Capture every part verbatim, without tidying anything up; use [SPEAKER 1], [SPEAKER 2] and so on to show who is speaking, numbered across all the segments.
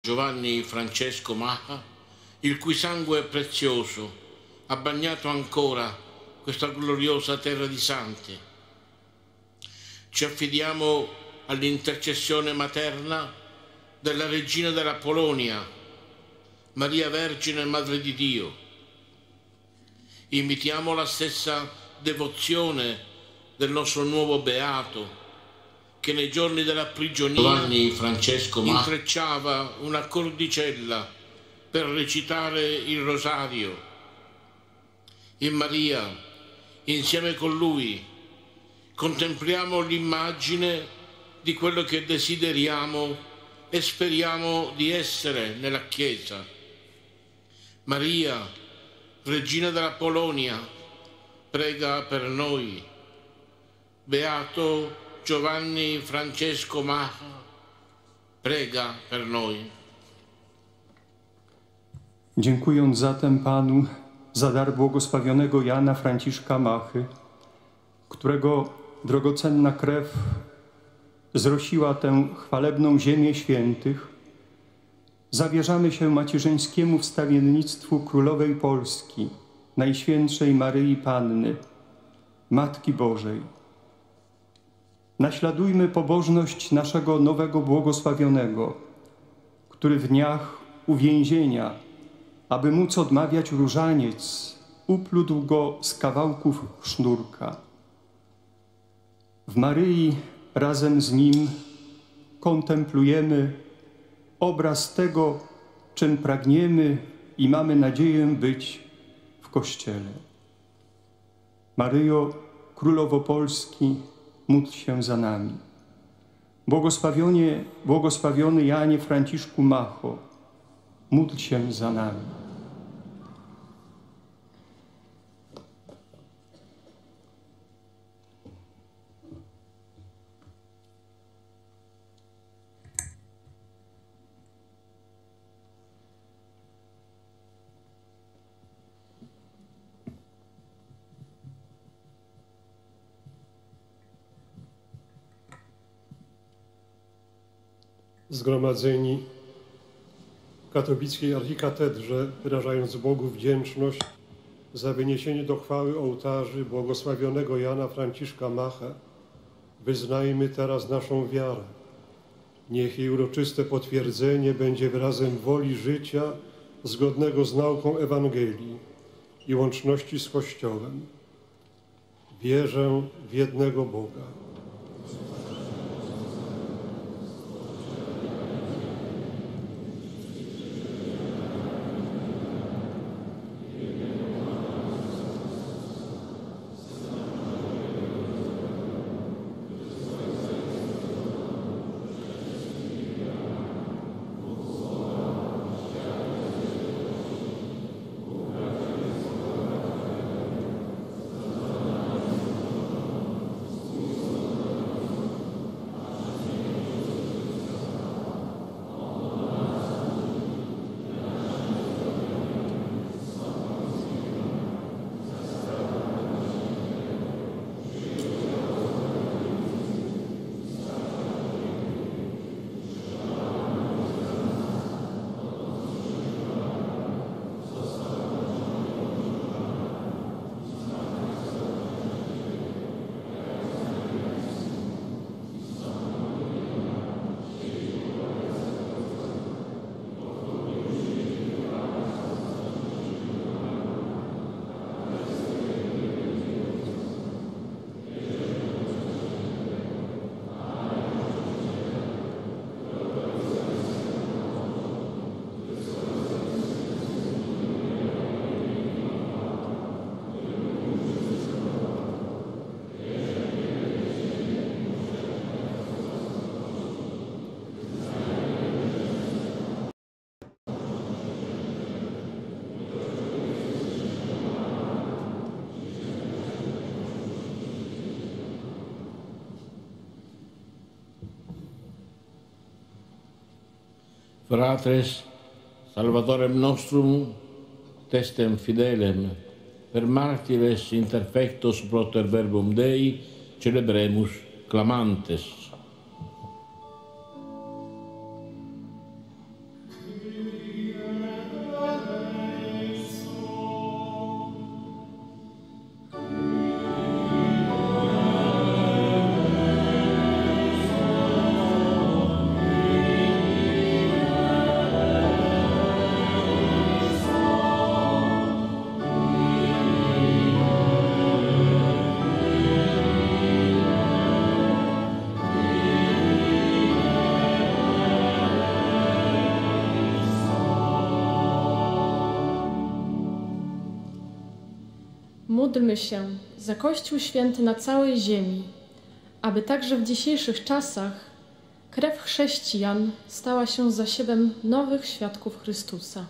[SPEAKER 1] Giovanni Francesco Maha, il cui sangue prezioso ha bagnato ancora questa gloriosa terra di santi. Ci affidiamo all'intercessione materna della Regina della Polonia, Maria Vergine Madre di Dio. Imitiamo la stessa devozione del nostro nuovo beato, che nei giorni della prigionia Giovanni Francesco Maha intrecciava una cordicella per recitare il rosario. In Maria, insieme con lui, contempliamo l'immagine di quello che desideriamo e speriamo di essere nella Chiesa. Maria, Regina della Polonia, prega per noi. Beato Giovanni Francesco Maha, prega per noi.
[SPEAKER 2] Dziękując zatem Panu za dar błogosławionego Jana Franciszka Machy, którego drogocenna krew zrosiła tę chwalebną ziemię świętych, zawierzamy się macierzyńskiemu wstawiennictwu Królowej Polski, Najświętszej Maryi Panny, Matki Bożej. Naśladujmy pobożność naszego nowego błogosławionego, który w dniach uwięzienia, aby móc odmawiać różaniec, uplótł go z kawałków sznurka. W Maryi razem z nim kontemplujemy obraz tego, czym pragniemy i mamy nadzieję być w Kościele. Maryjo, Królowo Polski, módl się za nami. Błogosławionie, błogosławiony Janie Franciszku Macho, módl się za nami.
[SPEAKER 3] Zgromadzeni w katowickiej archikatedrze, wyrażając Bogu wdzięczność za wyniesienie do chwały ołtarzy błogosławionego Jana Franciszka Macha, wyznajmy teraz naszą wiarę. Niech jej uroczyste potwierdzenie będzie wyrazem woli życia zgodnego z nauką Ewangelii i łączności z Kościołem. Wierzę w jednego Boga.
[SPEAKER 1] Fratres, Salvatorem nostrum, testem fidelem, per martires interfectos proter verbum Dei, celebremus clamantes.
[SPEAKER 4] Módlmy się za Kościół Święty na całej ziemi, aby także w dzisiejszych czasach krew chrześcijan stała się zasiewem nowych świadków Chrystusa.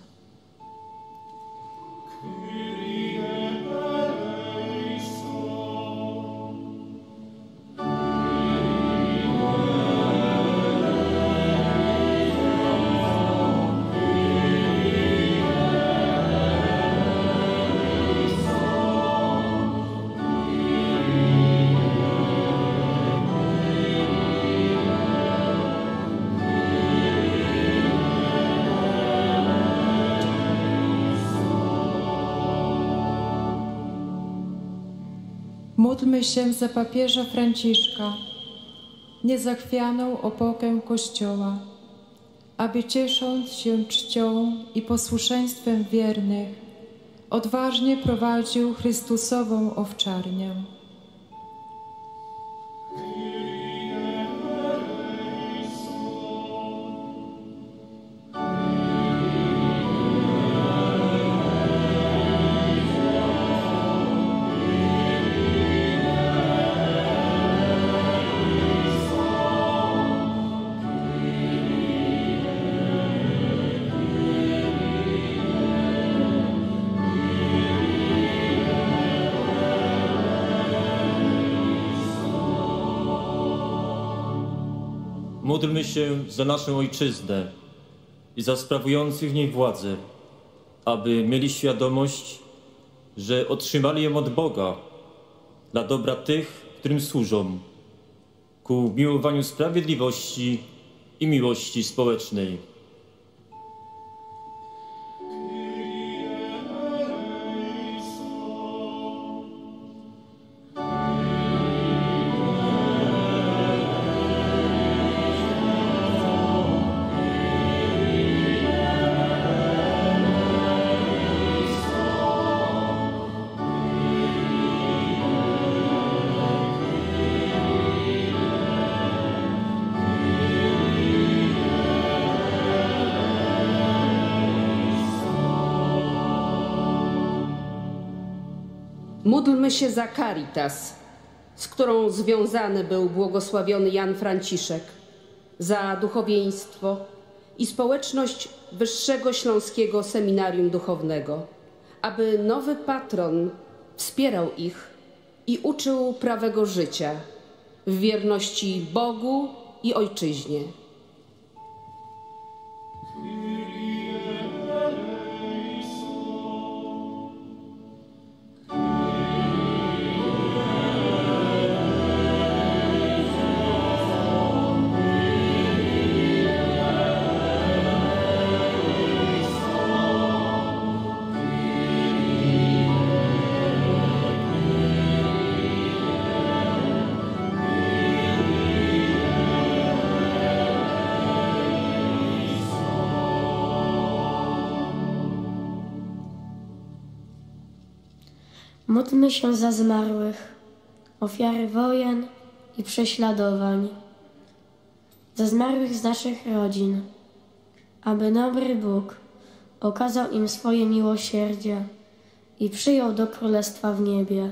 [SPEAKER 5] Módlmy się za papieża Franciszka, niezachwianą opokę Kościoła, aby ciesząc się czcią i posłuszeństwem wiernych, odważnie prowadził Chrystusową owczarnię.
[SPEAKER 6] Módlmy się za naszą ojczyznę i za sprawujących w niej władzę, aby mieli świadomość, że otrzymali ją od Boga dla dobra tych, którym służą, ku miłowaniu sprawiedliwości i miłości społecznej.
[SPEAKER 7] Módlmy się za Caritas, z którą związany był błogosławiony Jan Franciszek, za duchowieństwo i społeczność Wyższego Śląskiego Seminarium Duchownego, aby nowy patron wspierał ich i uczył prawego życia w wierności Bogu i Ojczyźnie.
[SPEAKER 8] Módlmy się za zmarłych, ofiary wojen i prześladowań, za zmarłych z naszych rodzin, aby dobry Bóg okazał im swoje miłosierdzie i przyjął do królestwa w niebie.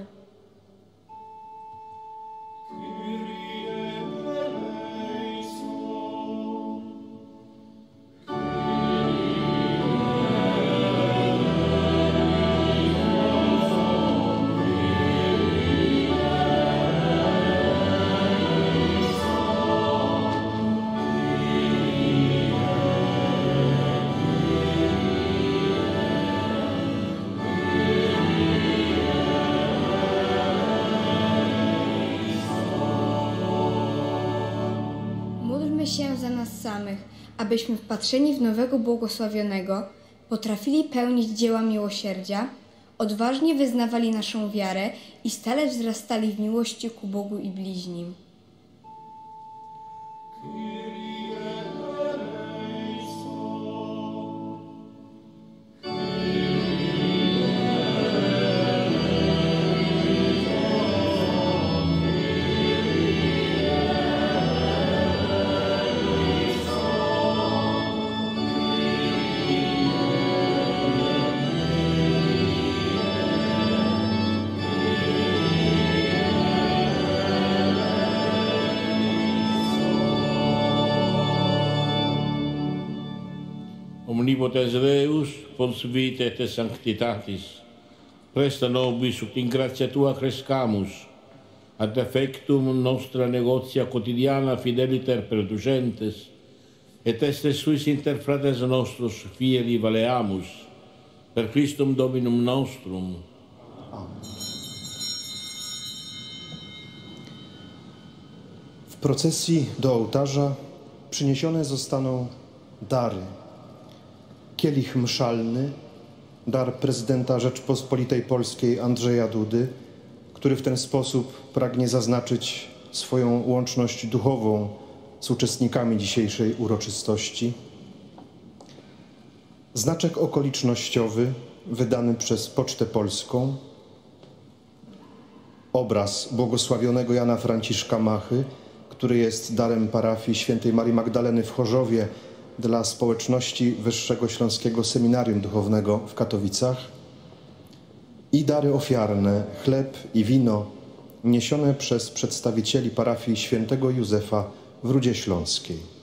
[SPEAKER 9] Się za nas samych, abyśmy wpatrzeni w nowego błogosławionego potrafili pełnić dzieła miłosierdzia, odważnie wyznawali naszą wiarę i stale wzrastali w miłości ku Bogu i bliźnim.
[SPEAKER 1] omnipotens Deus, pons vitae et sanctitatis, presta nobis ut in gratia tua crescamus, ad effectum nostra negotia quotidiana fideliter perducentes, et estes suis inter fratres nostros fieri valeamus, per Christum Dominum nostrum.
[SPEAKER 10] Amen. W procesji do ołtarza przyniesione zostaną dary. Kielich mszalny, dar prezydenta Rzeczpospolitej Polskiej Andrzeja Dudy, który w ten sposób pragnie zaznaczyć swoją łączność duchową z uczestnikami dzisiejszej uroczystości. Znaczek okolicznościowy wydany przez Pocztę Polską. Obraz błogosławionego Jana Franciszka Machy, który jest darem parafii Świętej Marii Magdaleny w Chorzowie dla społeczności Wyższego Śląskiego Seminarium Duchownego w Katowicach. I dary ofiarne, chleb i wino, niesione przez przedstawicieli parafii Świętego Józefa w Rudzie Śląskiej.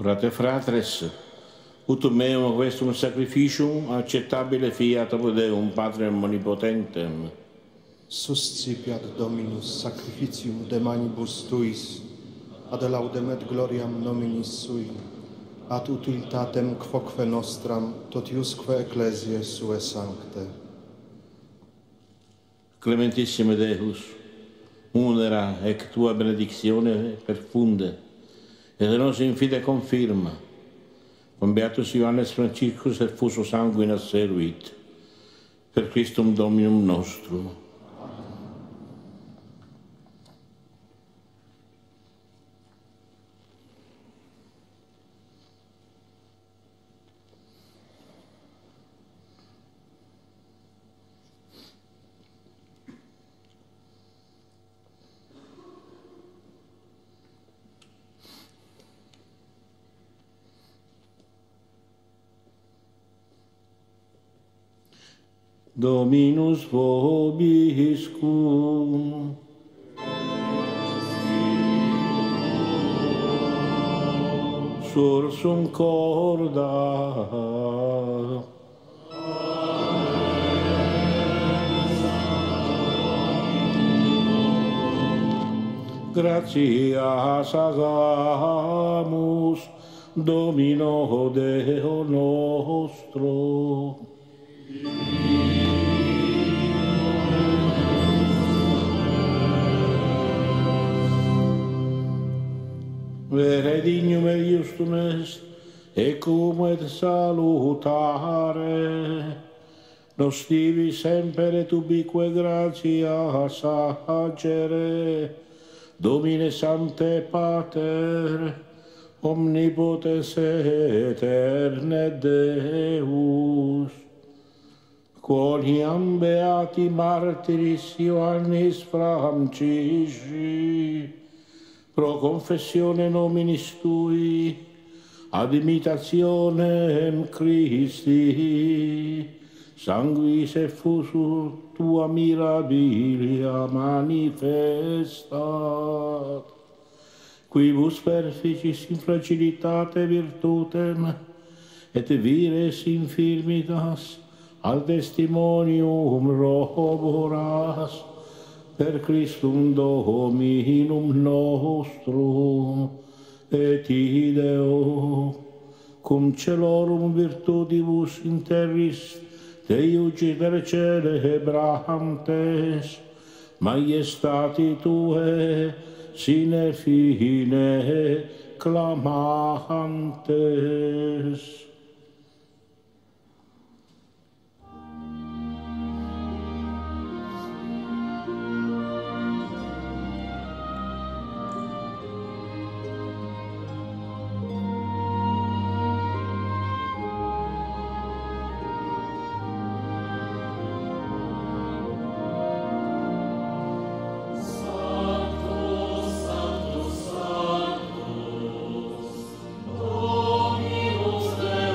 [SPEAKER 1] Frate fratres, ut meum questum sacrificium acceptabile fiat ob Deum Patrem omnipotentem.
[SPEAKER 10] Suscipiat Dominus sacrificium de manibus tuis, ad laudem et gloriam nominis sui, ad utilitatem quoque nostram totiusque ecclesiae sue sancte.
[SPEAKER 1] Clementissime Deus, munera ec tua benedictione perfunde, et nos in fide confirma, con Beatus Ioannes Franciscus et fuso sanguina servit, per Christum Dominum nostrum. Dominus vobiscum. Sursum corda. Gratias agamus Domino Deo nostro. Vere dignum et justum est, ecum et salutare, nos tibi semper et ubique gratia sagere, Domine Sancte Pater, omnipotens eterne Deus, quoniam beati martiris Ioannis Francisci, pro confessione nominis tui, ad imitationem Christi, sanguis effusur tua mirabilia manifestat, quibus perficis in fragilitate virtutem, et vires infirmitas al testimonium roboras, per Christum Dominum nostrum, et ideo, cum celorum virtutibus in terris teiucidere celebrantes, maiestati Tue sine fine clamantes.
[SPEAKER 11] Dominus Deus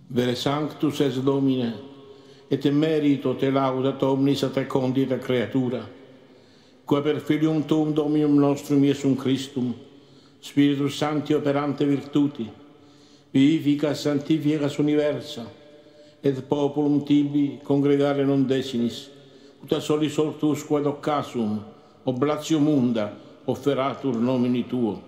[SPEAKER 1] Vere sanctus es Domine, et merito te laudat omnis a te condita creatura, qua per filium tuum Dominum nostrum Iesum Christum, Spiritus Sancti operante virtuti, vivifica sanctificas universa, et populum tibi congregare non desinis, ut a soli sortus quad occasum, oblatio munda, offeratur nomini tuo.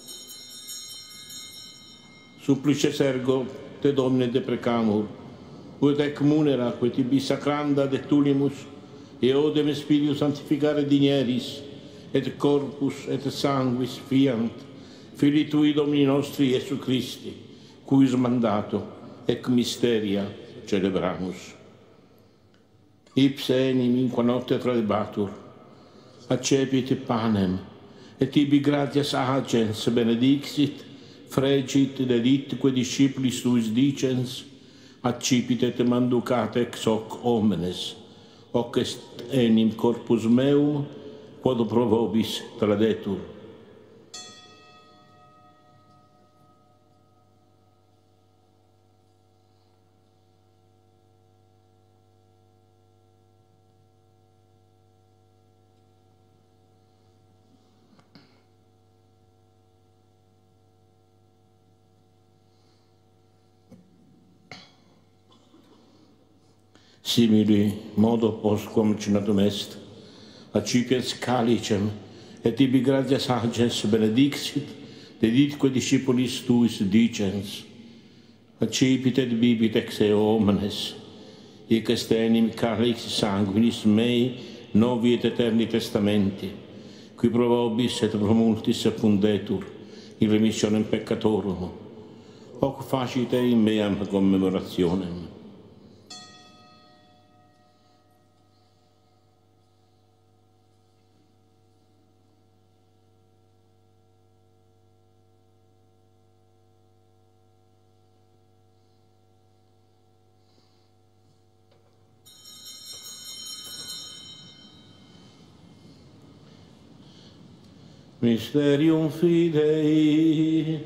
[SPEAKER 1] Supplices ergo te Domine deprecamur, ut ec munera que tibi sacranda de tulimus, e odem Spiritus sanctificare digneris, et corpus et sanguis fiant, Filii tui Domini nostri Iesu Christi, cuius mandato ec mysteria celebramus. Ipse enim in qua notte tradebatur, accepit panem, et tibi gratias agens benedixit, fregit deditque discipulis tuis dicens, accipit et manducat ex hoc omnes, hoc est enim corpus meum, quod pro vobis tradetur. Simili modo postquam cinatum est, accipiens calicem, et ibi gratias agens benedixit, deditque discipulis tuis dicens, accipit et bibit ex eo omnes, hic est enim calix sanguinis mei novi et eterni testamenti, qui pro vobis et pro multis effundetur in remissionem peccatorum, hoc facite in meam commemorationem. Mysterium Fidei.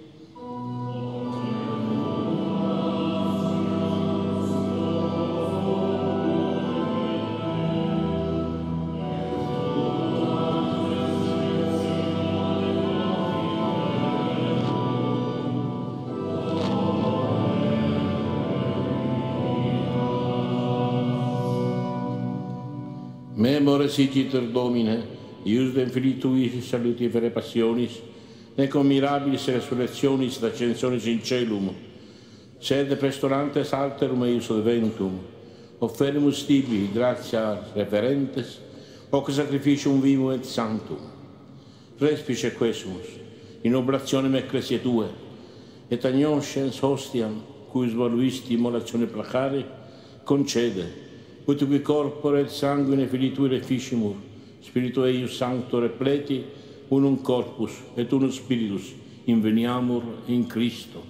[SPEAKER 1] Memore sigiter Domine, ius dem Filii Tui salutifere passionis, necum mirabilis resurrectionis et ascensionis in celum, sed prestorantes alterum eius adventum, offerimus tibi gratia referentes, hoc sacrificium vivum et sanctum. Respice quesumus, in oblationem ecclesiae Tue, et agnoscens hostiam, cuis voluisti immolatione placare, concede, ut qui corpore et sanguine Filii Tui reficimur, Spiritu eius sancto repleti, unum corpus et unum spiritus, inveniamur in Christo.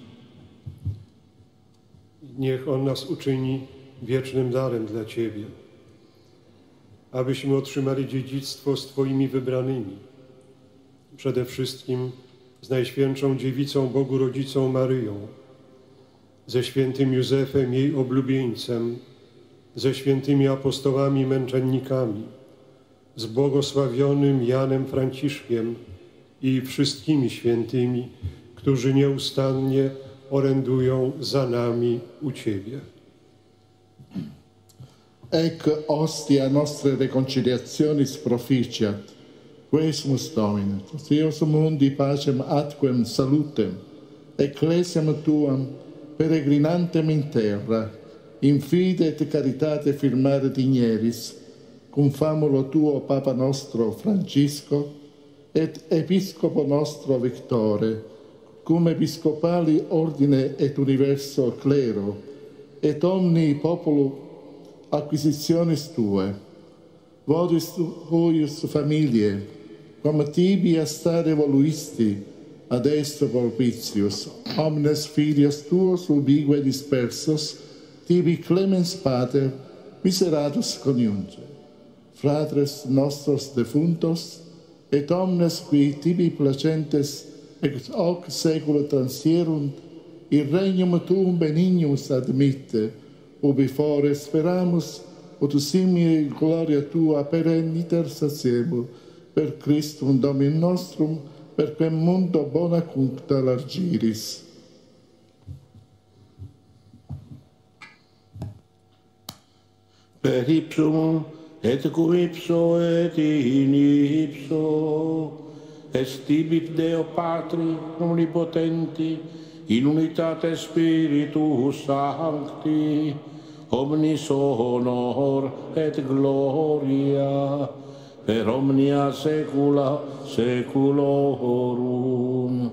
[SPEAKER 3] Niech On nas uczyni wiecznym darem dla Ciebie, abyśmy otrzymali dziedzictwo z Twoimi wybranymi, przede wszystkim z Najświętszą Dziewicą Bogu Rodzicą Maryją, ze świętym Józefem, jej oblubieńcem, ze świętymi apostołami męczennikami, z błogosławionym Janem Franciszkiem i wszystkimi świętymi, którzy nieustannie orędują za nami u Ciebie.
[SPEAKER 11] Ec ostia nostre reconciliationis proficiat, quesumus Domine, Deus mundi pacem atquem salutem, ecclesiam Tuam peregrinantem in terra, in fide et caritate firmare digneris, cum famulo Tuo Papa nostro Francisco, et Episcopo nostro Victore, cum episcopali ordine et universo clero, et omni popolo acquisitionis Tue, vodis huius familiae, quam tibi a stare voluisti ad est propitius, omnes filios Tuos ubique dispersos, tibi clemens Pater, miseratus coniunge, fratres nostros defuntos, et omnes qui tibi placentes ex hoc saecula transierunt, il regnum tuum benignus admitte, ubi fore speramus, ut simile gloria tua perenniter saciebur, per Christum Domin nostrum, per quem mundo bona cuncta largiris.
[SPEAKER 1] Per ipsum et cum ipso et in ipso est ibit Deo Patri omnipotenti in unitate Spiritus Sancti omnis honor et gloria per omnia saecula saeculorum.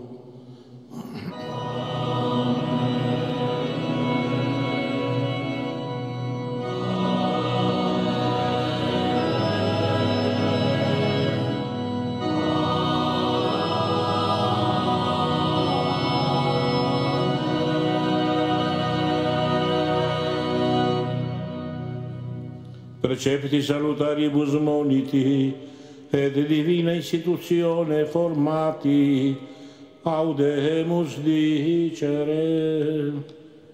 [SPEAKER 1] Precepti salutaribus moniti, et divina institutione formati, audemus dicere.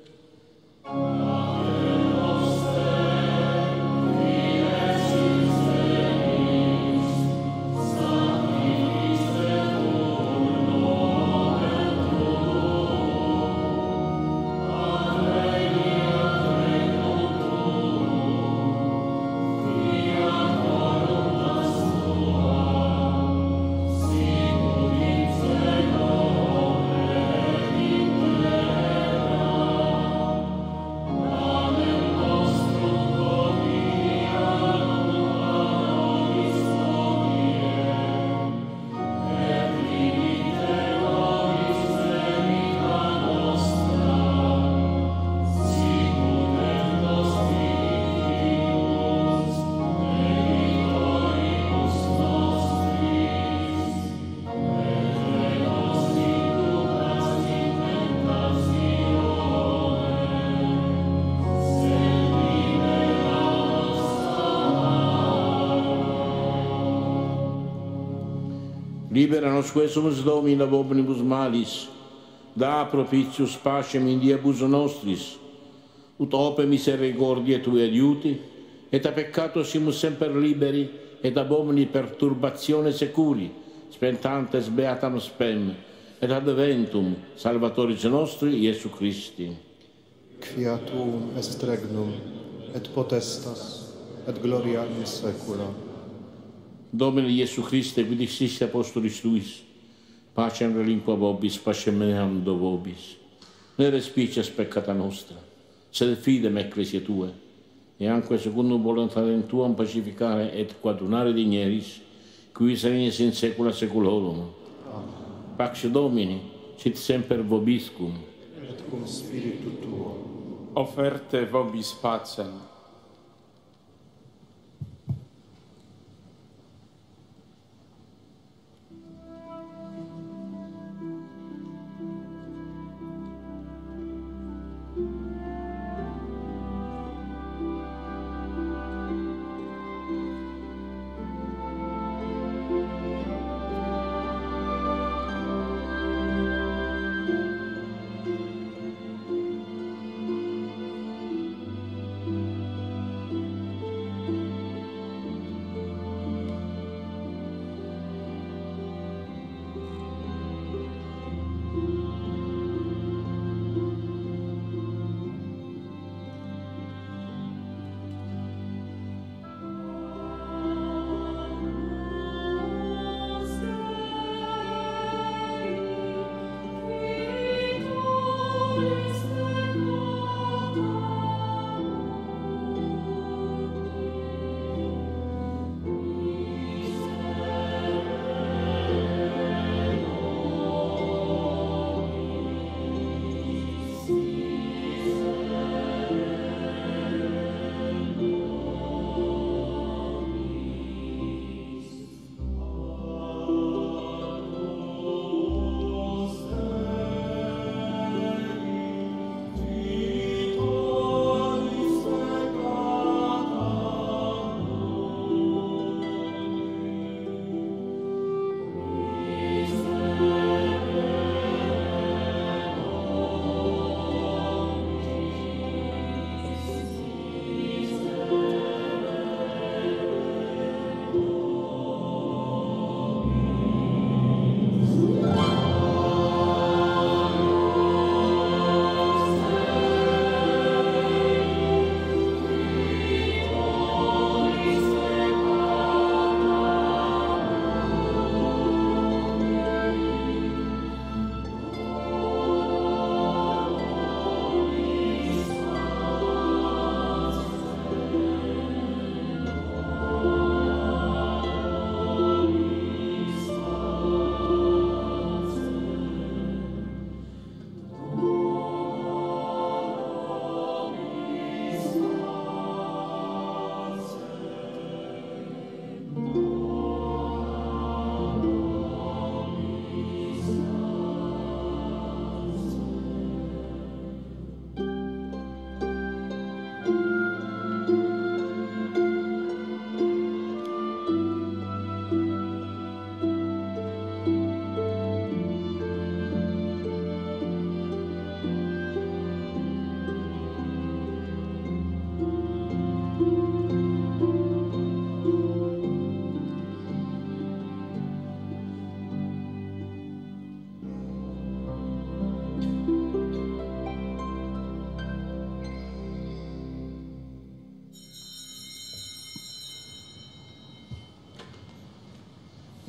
[SPEAKER 1] Libera nos quesumus Domine ab omnibus malis, da propitius pacem in diebus nostris, ut ope misericordiae Tue adiuti, et a peccato simus semper liberi, et ab omni perturbatione securi, spentantes beatam spem, et ad eventum Salvatoris nostri, Iesu Christi.
[SPEAKER 10] Quia tuum est regnum, et potestas, et gloria in saecula.
[SPEAKER 1] Domine Iesu Christe, qui dixiste apostolis Tuis, pacem relinqua vobis, pacem meam do vobis. Ne respices peccata nostra, sed fidem ecclesia Tue, e anque secundum voluntatem Tuam pacificare et quadunare digneris, qui regnis in saecula saeculorum. Pax Domini, sit semper vobiscum.
[SPEAKER 10] Et cum spiritu Tuo.
[SPEAKER 12] Offerte vobis pacem.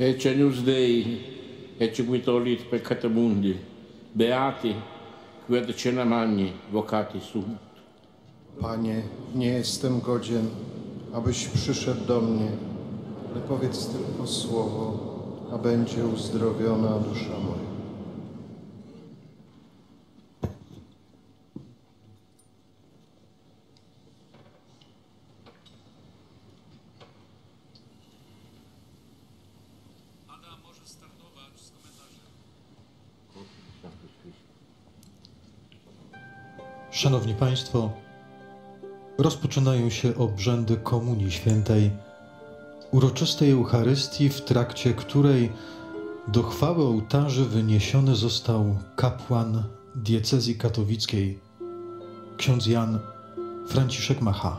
[SPEAKER 1] Ecce agnus Dei, ecce qui tollit peccata mundi, beati, qui ad cena magni, vocati sunt.
[SPEAKER 10] Panie, nie jestem godzien, abyś przyszedł do mnie, ale powiedz tylko słowo, a będzie uzdrowiona dusza moja.
[SPEAKER 13] Szanowni Państwo, rozpoczynają się obrzędy Komunii Świętej, uroczystej Eucharystii, w trakcie której do chwały ołtarzy wyniesiony został kapłan diecezji katowickiej, ksiądz Jan Franciszek Macha.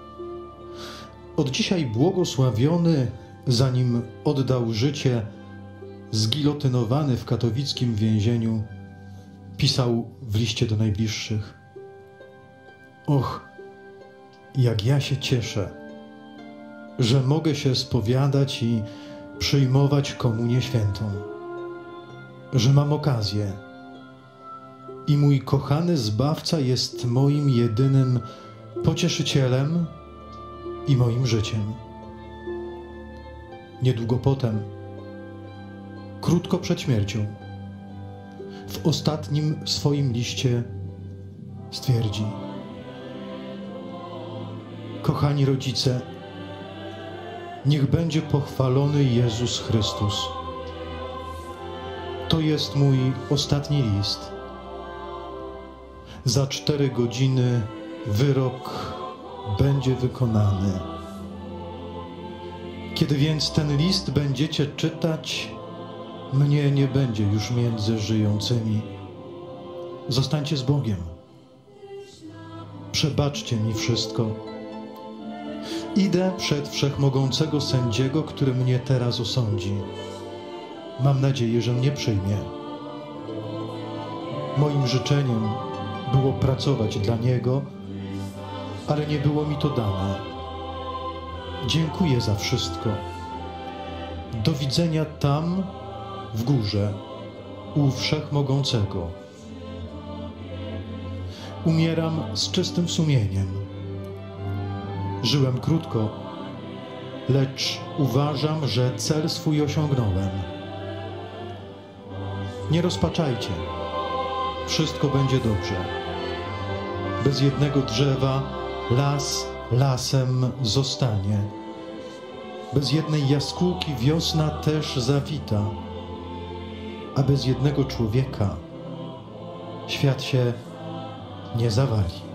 [SPEAKER 13] Od dzisiaj błogosławiony, zanim oddał życie, zgilotynowany w katowickim więzieniu, pisał w liście do najbliższych: Och, jak ja się cieszę, że mogę się spowiadać i przyjmować Komunię Świętą, że mam okazję i mój kochany Zbawca jest moim jedynym pocieszycielem i moim życiem. Niedługo potem, krótko przed śmiercią, w ostatnim swoim liście stwierdzi: Kochani rodzice, niech będzie pochwalony Jezus Chrystus. To jest mój ostatni list. Za cztery godziny wyrok będzie wykonany. Kiedy więc ten list będziecie czytać, mnie nie będzie już między żyjącymi. Zostańcie z Bogiem. Przebaczcie mi wszystko. Idę przed Wszechmogącego Sędziego, który mnie teraz osądzi. Mam nadzieję, że mnie przyjmie. Moim życzeniem było pracować dla Niego, ale nie było mi to dane. Dziękuję za wszystko. Do widzenia tam, w górze, u Wszechmogącego. Umieram z czystym sumieniem. Żyłem krótko, lecz uważam, że cel swój osiągnąłem. Nie rozpaczajcie. Wszystko będzie dobrze. Bez jednego drzewa las lasem zostanie. Bez jednej jaskółki wiosna też zawita. A bez jednego człowieka świat się nie zawali.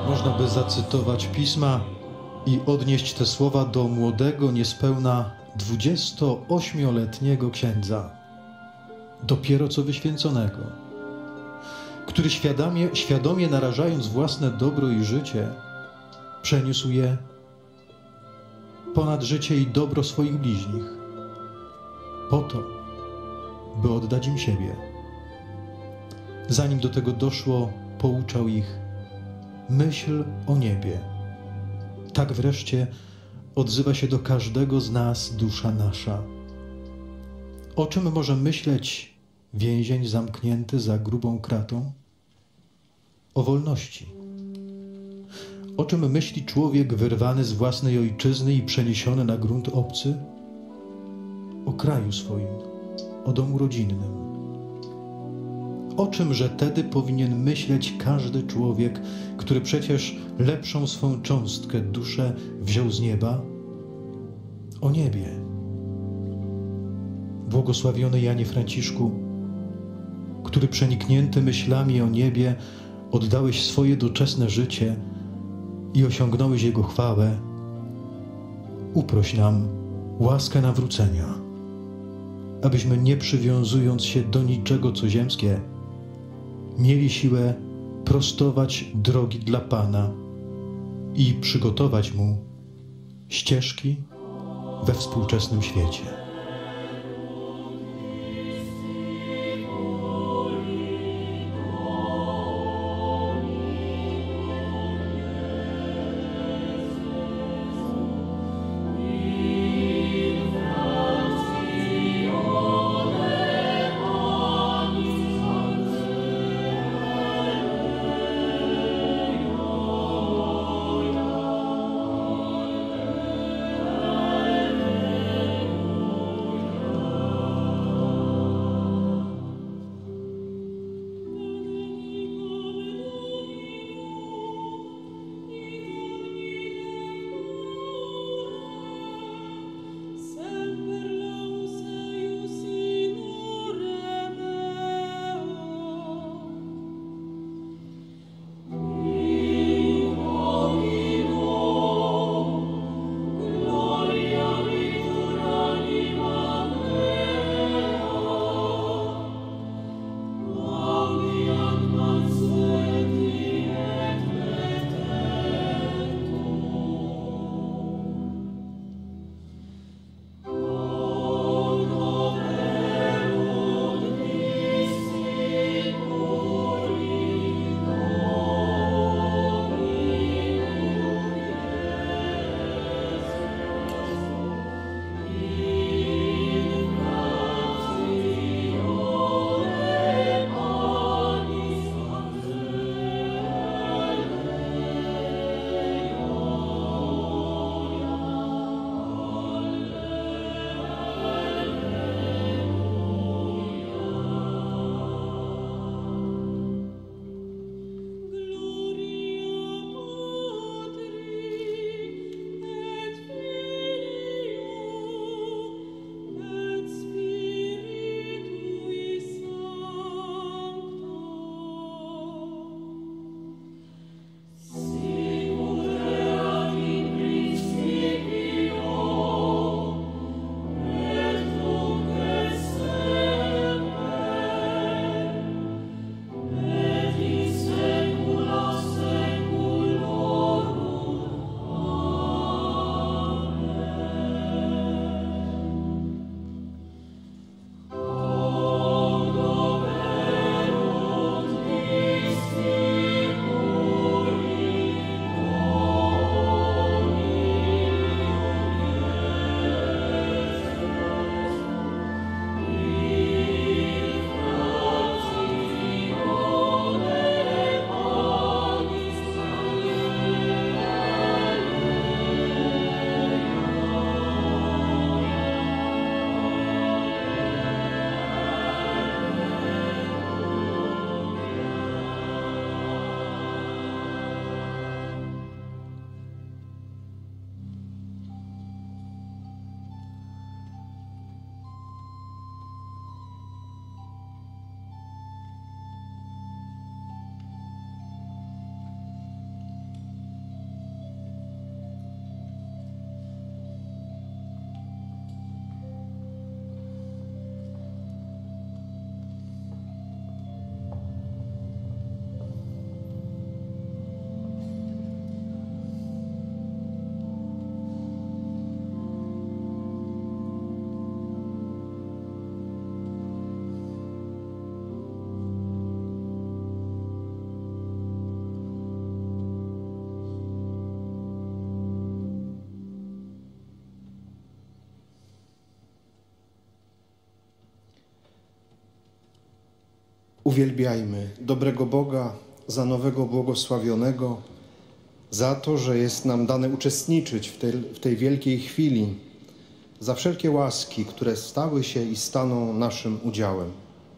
[SPEAKER 13] Można by zacytować pisma i odnieść te słowa do młodego, niespełna dwudziestoośmioletniego księdza, dopiero co wyświęconego, który świadomie, świadomie narażając własne dobro i życie, przeniósł je ponad życie i dobro swoich bliźnich, po to, by oddać im siebie. Zanim do tego doszło, pouczał ich: myśl o niebie. Tak wreszcie odzywa się do każdego z nas dusza nasza. O czym może myśleć więzień zamknięty za grubą kratą? O wolności. O czym myśli człowiek wyrwany z własnej ojczyzny i przeniesiony na grunt obcy? O kraju swoim, o domu rodzinnym. O czymże tedy powinien myśleć każdy człowiek, który przecież lepszą swą cząstkę, duszę wziął z nieba? O niebie. Błogosławiony Janie Franciszku, który przeniknięty myślami o niebie oddałeś swoje doczesne życie i osiągnąłeś Jego chwałę, uproś nam łaskę nawrócenia, abyśmy nie przywiązując się do niczego, co ziemskie, mieli siłę prostować drogi dla Pana i przygotować Mu ścieżki we współczesnym świecie.
[SPEAKER 10] Uwielbiajmy dobrego Boga za nowego błogosławionego, za to, że jest nam dane uczestniczyć w tej, w tej wielkiej chwili, za wszelkie łaski, które stały się i staną naszym udziałem.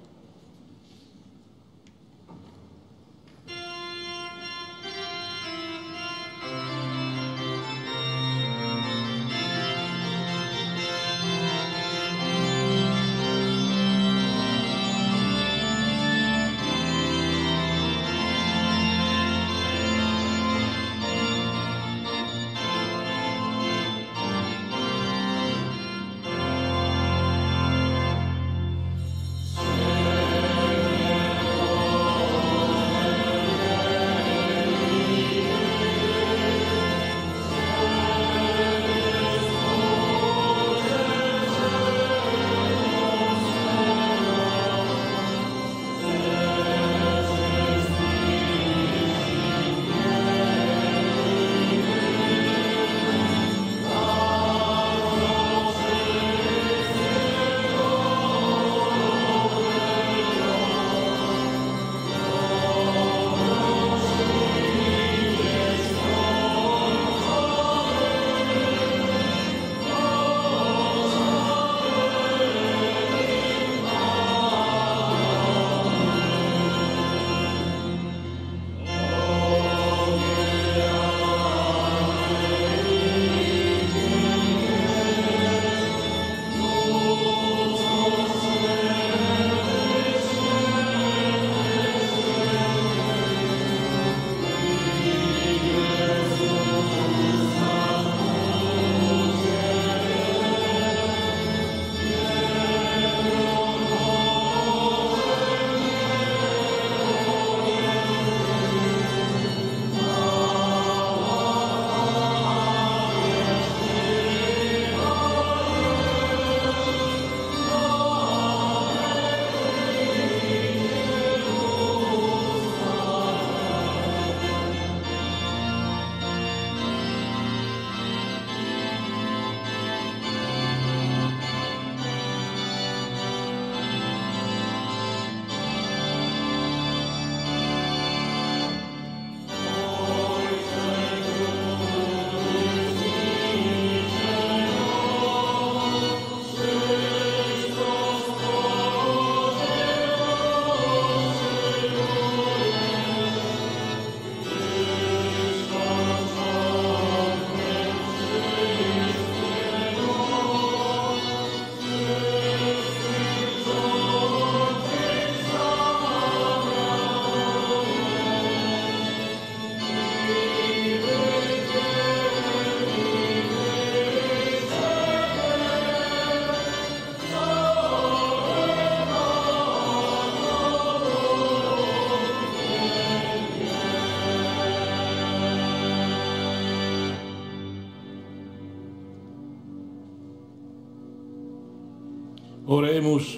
[SPEAKER 1] Oremus.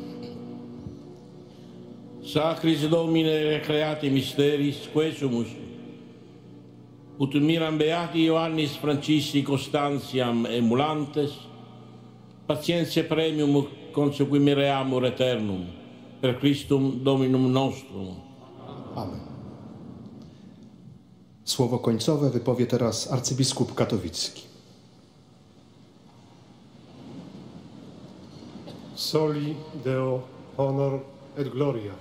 [SPEAKER 1] Sacris Domine recreati mysteris quesumus. Ut miram beati Ioannis Francisci Constantiam emulantes, patientia premium consequimereamur aeternum, per Christum Dominum nostrum.
[SPEAKER 10] Amen. Słowo końcowe wypowie teraz arcybiskup katowicki.
[SPEAKER 3] Soli Deo honor et gloria.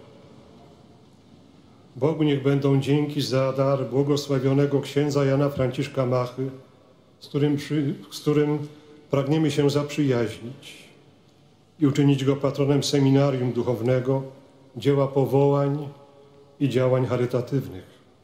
[SPEAKER 3] Bogu niech będą dzięki za dar błogosławionego księdza Jana Franciszka Machy, z którym, przy, z którym pragniemy się zaprzyjaźnić i uczynić go patronem seminarium duchownego, dzieła powołań i działań charytatywnych.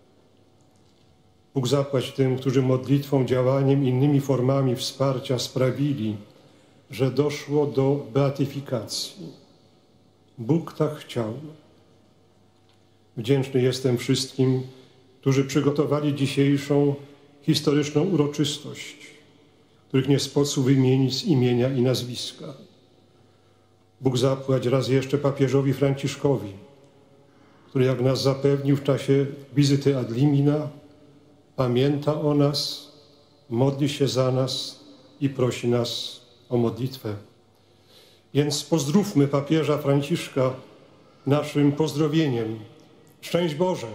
[SPEAKER 3] Bóg zapłać tym, którzy modlitwą, działaniem, innymi formami wsparcia sprawili, że doszło do beatyfikacji. Bóg tak chciał. Wdzięczny jestem wszystkim, którzy przygotowali dzisiejszą historyczną uroczystość, których nie sposób wymienić z imienia i nazwiska. Bóg zapłać raz jeszcze papieżowi Franciszkowi, który jak nas zapewnił w czasie wizyty ad limina, pamięta o nas, modli się za nas i prosi nas o modlitwę. Więc pozdrówmy papieża Franciszka naszym pozdrowieniem. Szczęść Boże!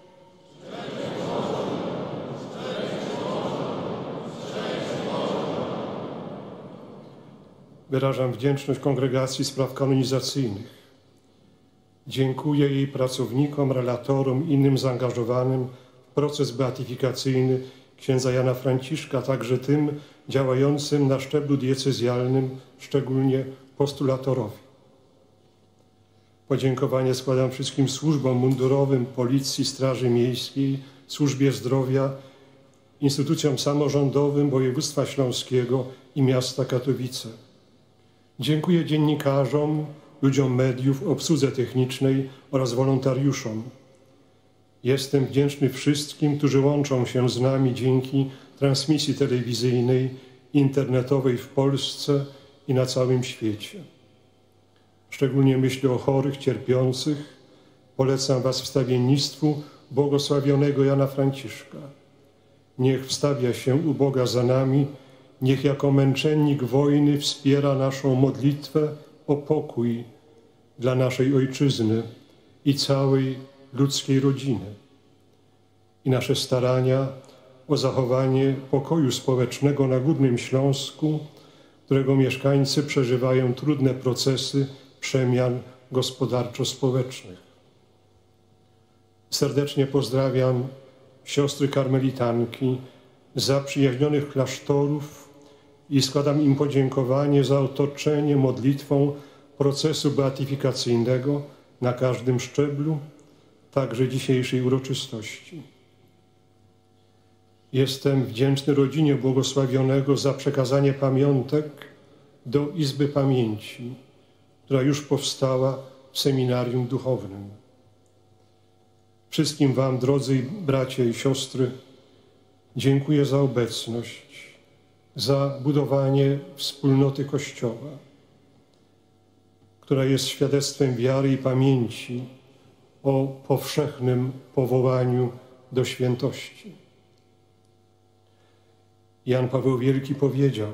[SPEAKER 3] Wyrażam wdzięczność Kongregacji Spraw Kanonizacyjnych. Dziękuję jej pracownikom, relatorom i innym zaangażowanym w proces beatyfikacyjny księdza Jana Franciszka, także tym działającym na szczeblu diecezjalnym, szczególnie postulatorowi. Podziękowanie składam wszystkim służbom mundurowym, Policji, Straży Miejskiej, Służbie Zdrowia, instytucjom samorządowym województwa śląskiego i miasta Katowice. Dziękuję dziennikarzom, ludziom mediów, obsłudze technicznej oraz wolontariuszom. Jestem wdzięczny wszystkim, którzy łączą się z nami dzięki transmisji telewizyjnej, internetowej w Polsce i na całym świecie. Szczególnie myślę o chorych, cierpiących. Polecam Was wstawiennictwu błogosławionego Jana Franciszka. Niech wstawia się u Boga za nami, niech jako męczennik wojny wspiera naszą modlitwę o pokój dla naszej ojczyzny i całej ludzkiej rodziny. I nasze starania o zachowanie pokoju społecznego na Górnym Śląsku, którego mieszkańcy przeżywają trudne procesy przemian gospodarczo-społecznych. Serdecznie pozdrawiam siostry karmelitanki z zaprzyjaźnionych klasztorów i składam im podziękowanie za otoczenie modlitwą procesu beatyfikacyjnego na każdym szczeblu, także dzisiejszej uroczystości. Jestem wdzięczny rodzinie błogosławionego za przekazanie pamiątek do Izby Pamięci, która już powstała w seminarium duchownym. Wszystkim Wam, drodzy bracia i siostry, dziękuję za obecność, za budowanie wspólnoty Kościoła, która jest świadectwem wiary i pamięci o powszechnym powołaniu do świętości. Jan Paweł Wielki powiedział: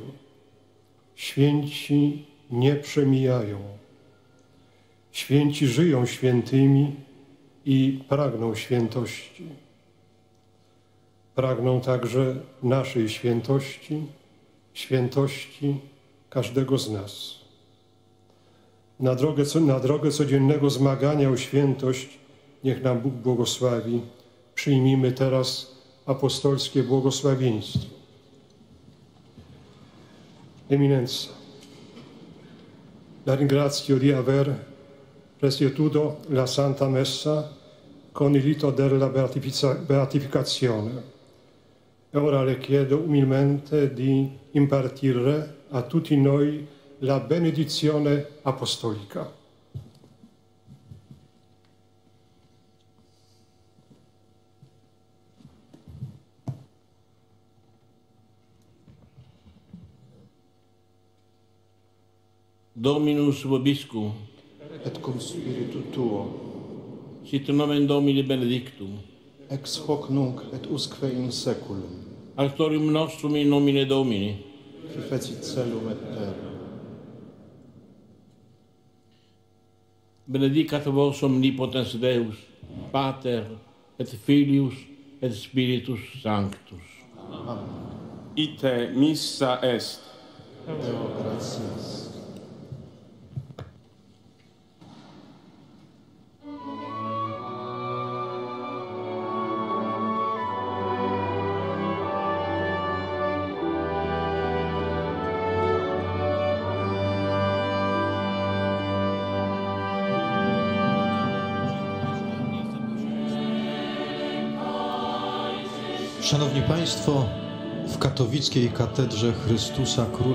[SPEAKER 3] święci nie przemijają. Święci żyją świętymi i pragną świętości. Pragną także naszej świętości, świętości każdego z nas. Na drogę, na drogę codziennego zmagania o świętość niech nam Bóg błogosławi. Przyjmijmy teraz apostolskie błogosławieństwo. Eminenza, la ringrazio di aver presieduto la Santa Messa con il rito della beatificazione. E ora le chiedo umilmente di impartire a tutti noi la benedizione apostolica.
[SPEAKER 1] Dominus vobiscum,
[SPEAKER 10] et cum spiritu tuo,
[SPEAKER 1] sit nomen Domini benedictum,
[SPEAKER 10] ex hoc nunc et usque in seculum,
[SPEAKER 1] auctorium nostrum in nomine Domini,
[SPEAKER 10] qui fecit celum et terra.
[SPEAKER 1] Benedicat vos omnipotens Deus, Pater et Filius et Spiritus Sanctus.
[SPEAKER 10] Amen.
[SPEAKER 12] Ite missa est.
[SPEAKER 10] Deo gratias.
[SPEAKER 13] Szanowni Państwo, w katowickiej katedrze Chrystusa Króla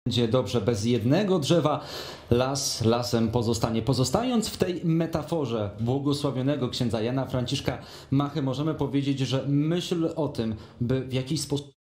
[SPEAKER 14] będzie dobrze bez jednego drzewa, las lasem pozostanie. Pozostając w tej metaforze błogosławionego księdza Jana Franciszka Machy, możemy powiedzieć, że myśl o tym, by w jakiś sposób